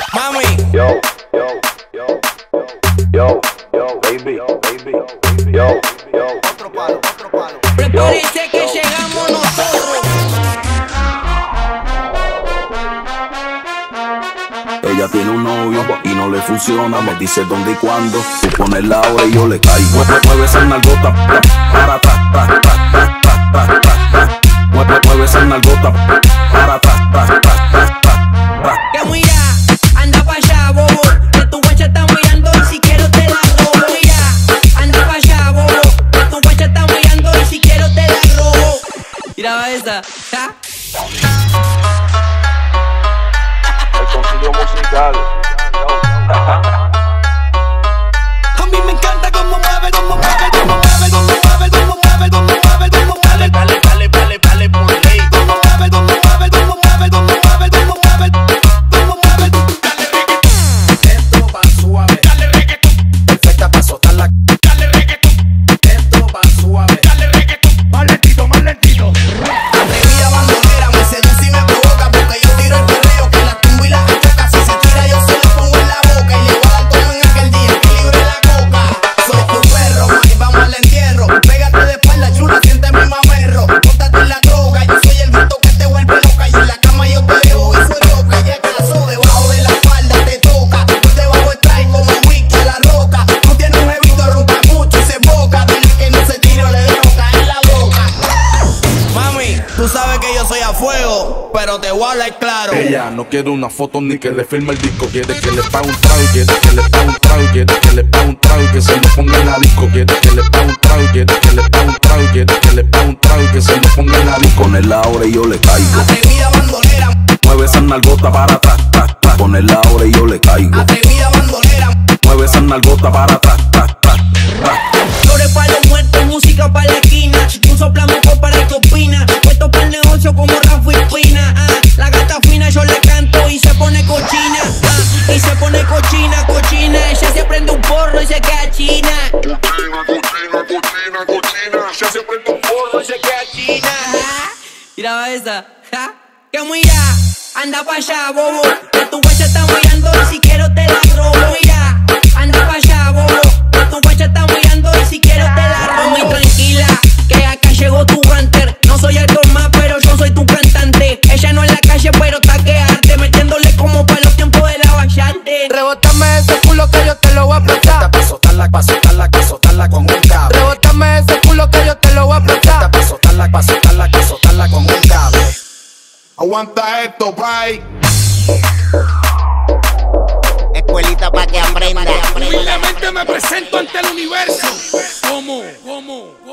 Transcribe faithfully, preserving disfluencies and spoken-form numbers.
Mami. Yo, yo, yo, yo, yo, baby, baby, yo, yo. Otro palo, otro palo. Prepárense que llegamos nosotros. Ella tiene un novio y no le funciona. Me dice dónde y cuándo. Tú pones la hora y yo le caigo. Mueve esa nalgota para atrás, tra, tra, tra, tra, tra, tra. Mueve, mueve esa nalgota para atrás, tra, tra, tra, tra, tra. Que mira, anda pa' allá, bobo. Que tu guacha está mirando y si quiero te la robo. Mira, anda pa' allá, bobo. Que tu guacha está mirando y si quiero te la robo. Mira esa, ¿ja? El concilio musical. A mí me encanta cómo mueve, cómo mueve, cómo mueve, cómo mueve, cómo mueve, cómo mueve, cómo mueve. Dale, dale, dale, dale por ley. Cómo mueve, cómo mueve, cómo mueve, cómo mueve, cómo mueve, cómo mueve. Dale reggaetón. Esto va suave. Dale reggaetón. Perfecta pa' soltarla. Dale reggaetón. Esto va suave. Dale reggaetón. Más lentito, más lentito. Atrevida bandolera me seduce y me provoca porque yo tiro el perreo que la tumbo y la choca. Si se tira yo se la pongo en la boca y le voy a dar todo en aquel día que libre la coca. Soy tu perro, mami, vamos al entierro. Pégate de espalda, chula, siente mi mamerro. Póntate en la droga, yo soy el gato que te vuelve loca. Y en la cama yo te dejo y soy loca. Y acaso debajo de la espalda te toca. Por debajo trae como wiki a la roca. Tú tienes un jevito, ronca mucho y se boca. Dile que no se tire o le dejo caer la boca. Mami, tú sabes que yo soy a fuego, pero te voy a hablar claro. Ella no quiere una foto ni que le firme el disco. Quiere que le pague un trago, quiere que le pague un trago, quiere que le pague un trago y que se lo ponga en la disco. Quiere que le pague un trago, quiere que le pague un trago, quiere que le pague un trago y que se lo ponga en la disco. Poner la hora y yo le caigo. Atrevida bandolera, Mueve esa nalgota para atrás, tra, tra. Poner la hora y yo le caigo. atrevida bandolera. Mueve esa nalgota para atrás, tra, tra, tra. Flores para los muertos, música para la esquina. Un soplamos para el que opina. Puesto para el negocio como Rafa y Pina. Ah, la gata fina yo le canto y se pone cochina. Ah, y se pone cochina, cochina. Ella se prende un porro y se queda china. Cochina, cochina, cochina, cochina. Ella se prende un porro y se queda china. Ah, mira esa. Ah, que mira, anda pa' allá, bobo. Que tu guacha está mirando y si quiero te la robo. Mira, anda pa' allá, bobo. Que tu guacha está mirando y si quiero te la robo. Muy tranquila, que acá llegó tu hunter. No soy el más, pero yo soy tu cantante. Ella no en la calle, pero está que arte. Metiéndole como para los tiempos de la bachate. Rebótame ese culo que yo te lo voy a aplastar. Pa' soltarla, pa' soltarla, pa' soltarla con un cable. Rebótame ese culo que yo te lo voy a aplastar. Pa' soltarla, pa' soltarla, pa' soltarla con un cable. Aguanta esto, bye. Escuelita pa' que aprenda. Humildemente me presento ante el universo. ¿Cómo? ¿Cómo?